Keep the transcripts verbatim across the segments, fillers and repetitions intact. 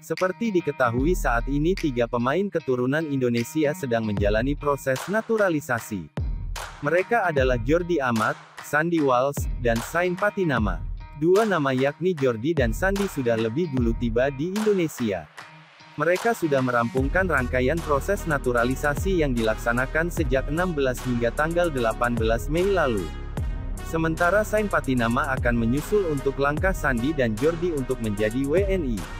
Seperti diketahui saat ini tiga pemain keturunan Indonesia sedang menjalani proses naturalisasi. Mereka adalah Jordi Amat, Sandy Walsh, dan Sain Patinama. Dua nama yakni Jordi dan Sandy sudah lebih dulu tiba di Indonesia. Mereka sudah merampungkan rangkaian proses naturalisasi yang dilaksanakan sejak enam belas hingga tanggal delapan belas Mei lalu. Sementara Sain Patinama akan menyusul untuk langkah Sandy dan Jordi untuk menjadi W N I.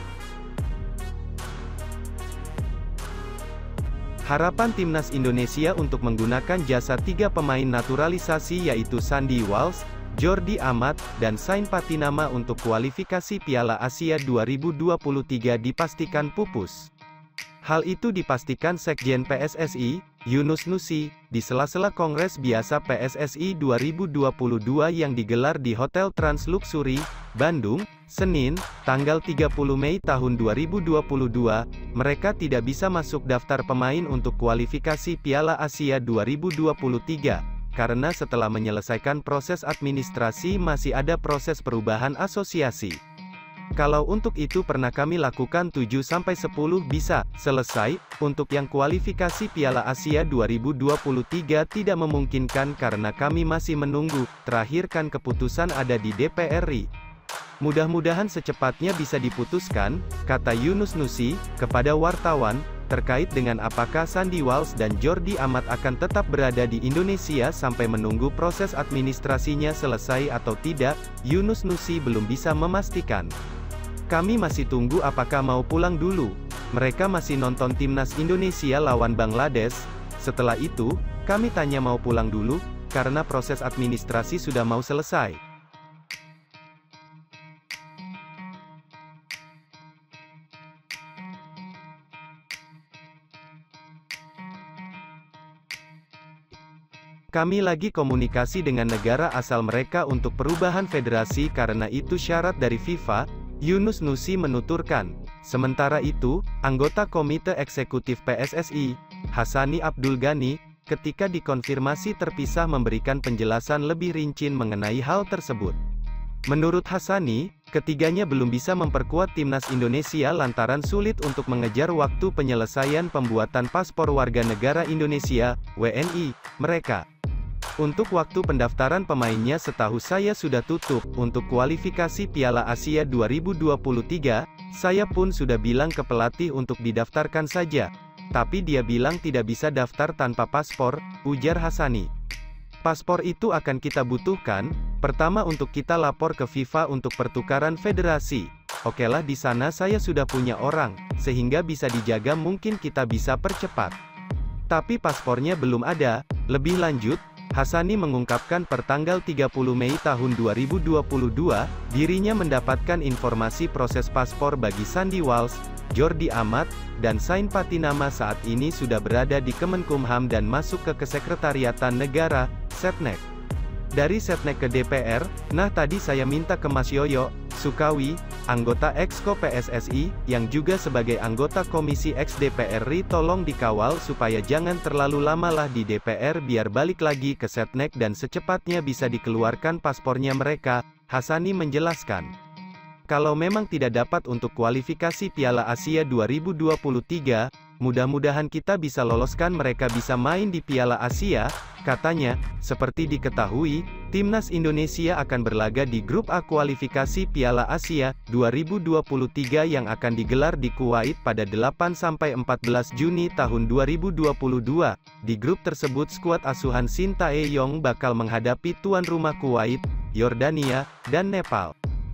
Harapan Timnas Indonesia untuk menggunakan jasa tiga pemain naturalisasi yaitu Sandy Walsh, Jordi Amat, dan Sain Patinama untuk kualifikasi Piala Asia dua ribu dua puluh tiga dipastikan pupus. Hal itu dipastikan Sekjen P S S I, Yunus Nusi, di sela-sela Kongres Biasa P S S I dua ribu dua puluh dua yang digelar di Hotel Trans Luxury, Bandung, Senin, tanggal tiga puluh Mei tahun dua ribu dua puluh dua, mereka tidak bisa masuk daftar pemain untuk kualifikasi Piala Asia dua ribu dua puluh tiga, karena setelah menyelesaikan proses administrasi masih ada proses perubahan asosiasi. Kalau untuk itu pernah kami lakukan tujuh sampai sepuluh bisa selesai, untuk yang kualifikasi Piala Asia dua ribu dua puluh tiga tidak memungkinkan karena kami masih menunggu, terakhir kan keputusan ada di D P R R I. Mudah-mudahan secepatnya bisa diputuskan, kata Yunus Nusi, kepada wartawan, terkait dengan apakah Sandy Walsh dan Jordi Amat akan tetap berada di Indonesia sampai menunggu proses administrasinya selesai atau tidak, Yunus Nusi belum bisa memastikan. Kami masih tunggu apakah mau pulang dulu. Mereka masih nonton Timnas Indonesia lawan Bangladesh. Setelah itu, kami tanya mau pulang dulu, karena proses administrasi sudah mau selesai. Kami lagi komunikasi dengan negara asal mereka untuk perubahan federasi karena itu syarat dari FIFA, Yunus Nusi menuturkan. Sementara itu, anggota Komite Eksekutif P S S I, Hassani Abdul Ghani, ketika dikonfirmasi terpisah memberikan penjelasan lebih rinci mengenai hal tersebut. Menurut Hassani, ketiganya belum bisa memperkuat Timnas Indonesia lantaran sulit untuk mengejar waktu penyelesaian pembuatan paspor warga negara Indonesia, W N I, mereka. Untuk waktu pendaftaran pemainnya setahu saya sudah tutup. Untuk kualifikasi Piala Asia dua ribu dua puluh tiga, saya pun sudah bilang ke pelatih untuk didaftarkan saja. Tapi dia bilang tidak bisa daftar tanpa paspor, ujar Hassani. Paspor itu akan kita butuhkan, pertama untuk kita lapor ke FIFA untuk pertukaran federasi. Okelah di sana saya sudah punya orang, sehingga bisa dijaga mungkin kita bisa percepat. Tapi paspornya belum ada, lebih lanjut, Hassani mengungkapkan pertanggal tiga puluh Mei tahun dua ribu dua puluh dua, dirinya mendapatkan informasi proses paspor bagi Sandy Walsh, Jordi Amat, dan Sain Patinama saat ini sudah berada di Kemenkumham dan masuk ke Kesekretariatan Negara, Setnek. Dari Setnek ke D P R, nah tadi saya minta ke Mas Yoyo Sukawi, anggota Exco P S S I, yang juga sebagai anggota Komisi X D P R R I tolong dikawal supaya jangan terlalu lamalah di D P R biar balik lagi ke Setnek dan secepatnya bisa dikeluarkan paspornya mereka, Hassani menjelaskan. Kalau memang tidak dapat untuk kualifikasi Piala Asia dua ribu dua puluh tiga, mudah-mudahan kita bisa loloskan mereka bisa main di Piala Asia, katanya. Seperti diketahui, Timnas Indonesia akan berlaga di grup A kualifikasi Piala Asia dua ribu dua puluh tiga yang akan digelar di Kuwait pada delapan sampai empat belas Juni tahun dua ribu dua puluh dua. Di grup tersebut skuad asuhan Sintayong bakal menghadapi tuan rumah Kuwait, Yordania, dan Nepal.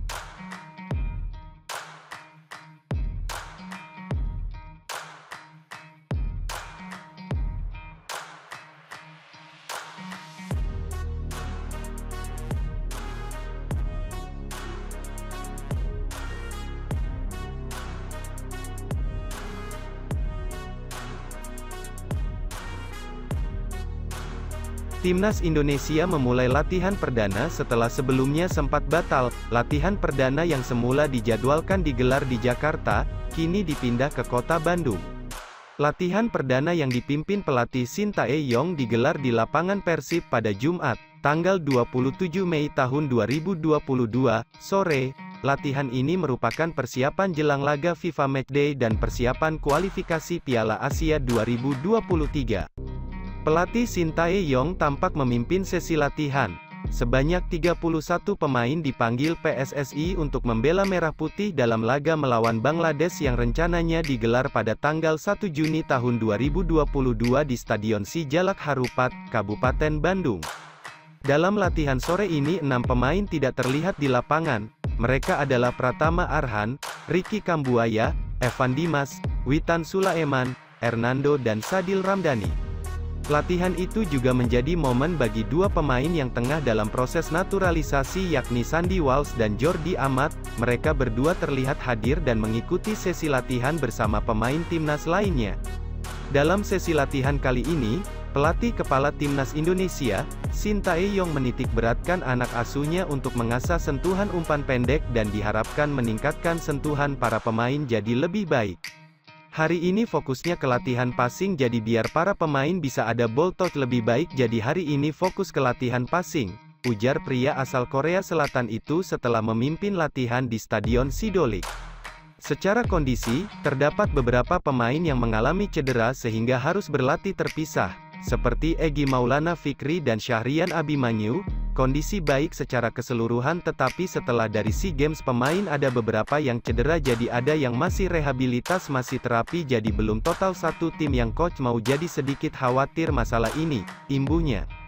Timnas Indonesia memulai latihan perdana setelah sebelumnya sempat batal. Latihan perdana yang semula dijadwalkan digelar di Jakarta, kini dipindah ke kota Bandung. Latihan perdana yang dipimpin pelatih Sintayong digelar di lapangan Persib pada Jumat, tanggal dua puluh tujuh Mei tahun dua ribu dua puluh dua, sore. latihan ini merupakan persiapan jelang laga FIFA Matchday dan persiapan kualifikasi Piala Asia dua ribu dua puluh tiga. Pelatih Shin Tae-yong tampak memimpin sesi latihan. Sebanyak tiga puluh satu pemain dipanggil P S S I untuk membela Merah Putih dalam laga melawan Bangladesh yang rencananya digelar pada tanggal satu Juni tahun dua ribu dua puluh dua di Stadion Sijalak Harupat, Kabupaten Bandung. Dalam latihan sore ini enam pemain tidak terlihat di lapangan. Mereka adalah Pratama Arhan, Ricky Kambuaya, Evan Dimas, Witan Sulaiman, Hernando dan Sadil Ramdhani. Latihan itu juga menjadi momen bagi dua pemain yang tengah dalam proses naturalisasi yakni Sandy Walsh dan Jordi Amat. Mereka berdua terlihat hadir dan mengikuti sesi latihan bersama pemain timnas lainnya. Dalam sesi latihan kali ini, pelatih kepala timnas Indonesia, Shin Tae-yong menitik beratkan anak asuhnya untuk mengasah sentuhan umpan pendek dan diharapkan meningkatkan sentuhan para pemain jadi lebih baik. Hari ini fokusnya ke latihan passing jadi biar para pemain bisa ada ball touch lebih baik jadi hari ini fokus ke latihan passing, ujar pria asal Korea Selatan itu setelah memimpin latihan di Stadion Sidolik. Secara kondisi, terdapat beberapa pemain yang mengalami cedera sehingga harus berlatih terpisah, seperti Egy Maulana Fikri dan Syahrian Abimanyu. Kondisi baik secara keseluruhan tetapi setelah dari SEA Games pemain ada beberapa yang cedera jadi ada yang masih rehabilitas masih terapi jadi belum total satu tim yang coach mau jadi sedikit khawatir masalah ini, imbuhnya.